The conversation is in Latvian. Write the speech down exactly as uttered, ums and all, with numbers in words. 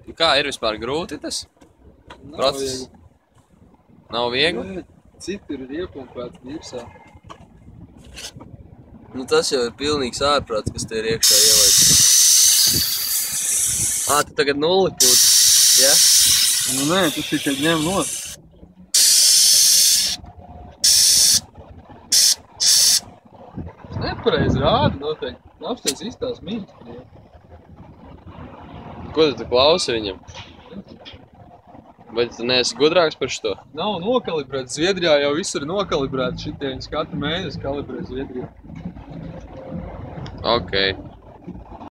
Kā ir vispār grūti tas process? Nav viegli? Citi ir iepumpēti gipsā. Nu tas jau ir pilnīgs ārprāts, kas te ir iekšā ielaists. Ā, tu tagad nulli pūt, ja? Nu nē, tu tikai ņem nost. Nepareizi rāda noteikti. Apsties īstās mīnas. Ko tu tu klausi viņam? Vai tu neesi gudrāks par šo? Nav nokalibrēts. Zviedrijā jau viss ir nokalibrēts. Šitie viņi katru mēnesi kalibrē Zviedrijā. Ok.